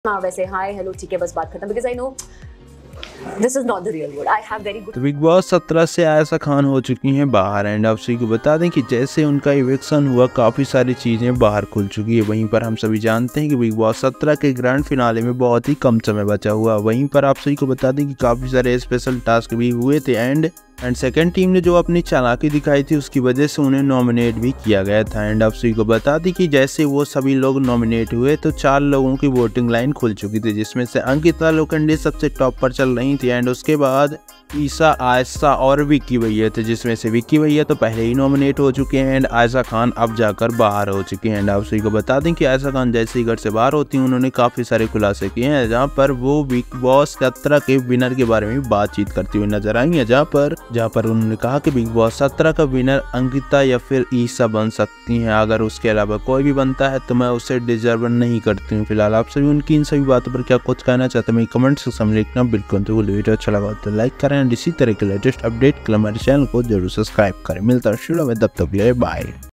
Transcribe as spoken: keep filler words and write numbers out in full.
हाँ वैसे hi hello ठीक है बस बात खत्म because I know this is not the real world. I have very good. तो बिग बॉस सत्रह से आयशा खान हो चुकी हैं बाहर एंड आप सभी को बता दें कि जैसे उनका इविक्शन हुआ काफ़ी सारी चीज़ें बाहर खुल चुकी है। वहीं पर हम सभी जानते हैं कि बिग बॉस सत्रह के ग्रैंड फिनाले में बहुत ही कम समय बचा हुआ। वहीं पर आप सभी को बता दें कि काफ़ी सारे स्पेशल टास्क भी हुए थे एंड एंड सेकेंड टीम ने जो अपनी चालाकी दिखाई थी उसकी वजह से उन्हें नॉमिनेट भी किया गया था। एंड आप सभी को बता दें कि जैसे वो सभी लोग नॉमिनेट हुए तो चार लोगों की वोटिंग लाइन खुल चुकी थी, जिसमें से अंकिता लोखंडे सबसे टॉप पर चल रही थी एंड उसके बाद ईशा, आयशा और विक्की भैया थे, जिसमें से विक्की भैया तो पहले ही नॉमिनेट हो चुके हैं एंड आयशा खान अब जाकर बाहर हो चुकी हैं। एंड आप सभी को बता दें कि आयशा खान जैसे ही घर से बाहर होती हैं उन्होंने काफ़ी सारे खुलासे किए हैं, जहाँ पर वो बिग बॉस सत्रह के विनर के बारे में बातचीत करती हुई नजर आई है, जहाँ पर जहाँ पर उन्होंने कहा कि बिग बॉस सत्रह का विनर अंकिता या फिर ईशा बन सकती हैं। अगर उसके अलावा कोई भी बनता है तो मैं उसे डिजर्व नहीं करती हूँ। फिलहाल आप सभी उनकी इन सभी बातों पर क्या कुछ कहना चाहते हैं मैं कमेंट सेक्शन में लिखना बिल्कुल। तो वीडियो अच्छा लगा तो लाइक करें एंड इसी तरह के लेटेस्ट अपडेट के लिए हमारे चैनल को जरूर सब्सक्राइब करें। मिलता है शुरू में, तब तक के लिए बाय।